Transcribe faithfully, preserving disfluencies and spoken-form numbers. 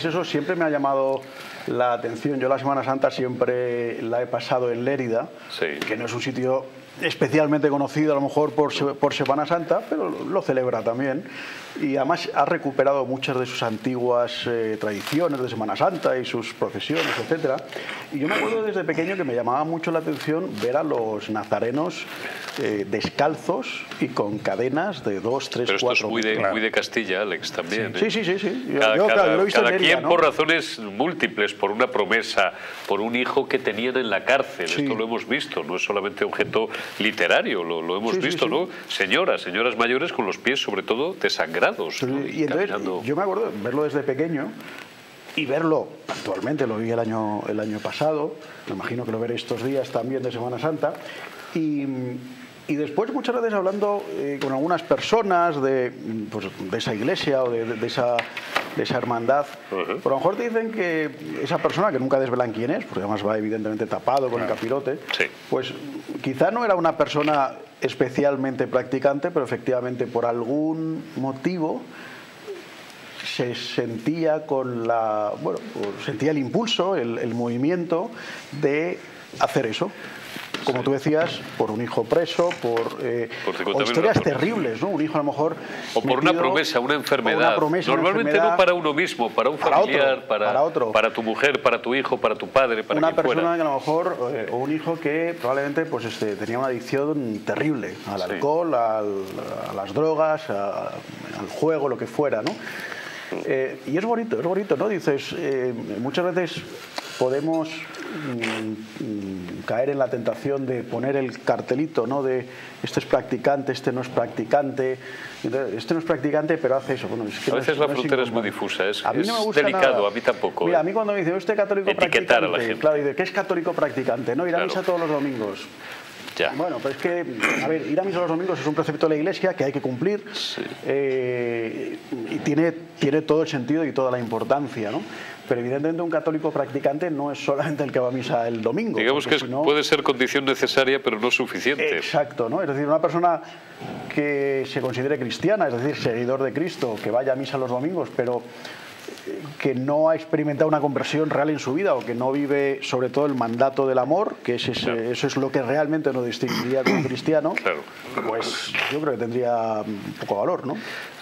Eso siempre me ha llamado la atención. Yo la Semana Santa siempre la he pasado en Lérida, sí. que no es un sitio especialmente conocido a lo mejor por, por Semana Santa, pero lo celebra también. Y además ha recuperado muchas de sus antiguas eh, tradiciones de Semana Santa y sus procesiones, etcétera. Y yo me acuerdo desde pequeño que me llamaba mucho la atención ver a los nazarenos eh, descalzos y con cadenas de dos, tres, pero esto cuatro es muy de, metros. muy de Castilla, Alex, también. Sí, ¿eh? sí, sí, sí. Yo, cada yo, cada, claro, yo lo he visto cada en Lérida, quien ¿no? por razones múltiples, por una promesa, por un hijo que tenían en la cárcel. Sí. Esto lo hemos visto, no es solamente objeto literario, lo, lo hemos Sí, sí, visto, sí. ¿no? Señoras, señoras mayores con los pies sobre todo desangrados. Sí, ¿no? y entonces caminando. yo me acuerdo de verlo desde pequeño y verlo actualmente, lo vi el año, el año pasado, me imagino que lo veré estos días también de Semana Santa, y, y después muchas veces hablando eh, con algunas personas de, pues, de esa iglesia o de, de, de esa... de esa hermandad, Uh-huh. por lo mejor te dicen que esa persona, que nunca desvelan quién es, porque además va evidentemente tapado con el capirote, Sí. pues quizá no era una persona especialmente practicante, pero efectivamente por algún motivo se sentía con la, bueno, sentía el impulso, el, el movimiento de hacer eso. Como tú decías, por un hijo preso, por, eh, o historias terribles, ¿no? Un hijo a lo mejor... O por una promesa, una enfermedad. Una promesa, Normalmente una enfermedad, no para uno mismo, para un para familiar, otro, para, para otro. para tu mujer, para tu hijo, para tu padre, para una quien persona fuera. que a lo mejor, eh, o un hijo que probablemente pues, este, tenía una adicción terrible al Sí. alcohol, al, a las drogas, a- al juego, lo que fuera, ¿no? Eh, y es bonito, es bonito, ¿no? Dices, eh, muchas veces podemos mm, mm, caer en la tentación de poner el cartelito, ¿no? De este es practicante, este no es practicante, entonces, este no es practicante, pero hace eso. Bueno, es que A no veces es- la no frontera es muy incómodo. difusa, es, A mí es no me gusta delicado, nada. a mí tampoco. Mira, ¿eh? a mí cuando me dicen, este católico Etiquetar practicante, a la gente. claro, dice, ¿qué es católico practicante? No, ir a Claro. misa todos los domingos. Ya. Bueno, pero es que, a ver, ir a misa los domingos es un precepto de la Iglesia que hay que cumplir, Sí. eh, y tiene, tiene todo el sentido y toda la importancia, ¿no? Pero evidentemente un católico practicante no es solamente el que va a misa el domingo. Digamos que porque es- si no- puede ser condición necesaria, pero no suficiente. Exacto, ¿no? Es decir, una persona que se considere cristiana, es decir, seguidor de Cristo, que vaya a misa los domingos, pero que no ha experimentado una conversión real en su vida o que no vive sobre todo el mandato del amor, que es ese- Claro. eso es lo que realmente nos distinguiría como cristiano, Claro. pues yo creo que tendría un poco valor, ¿no?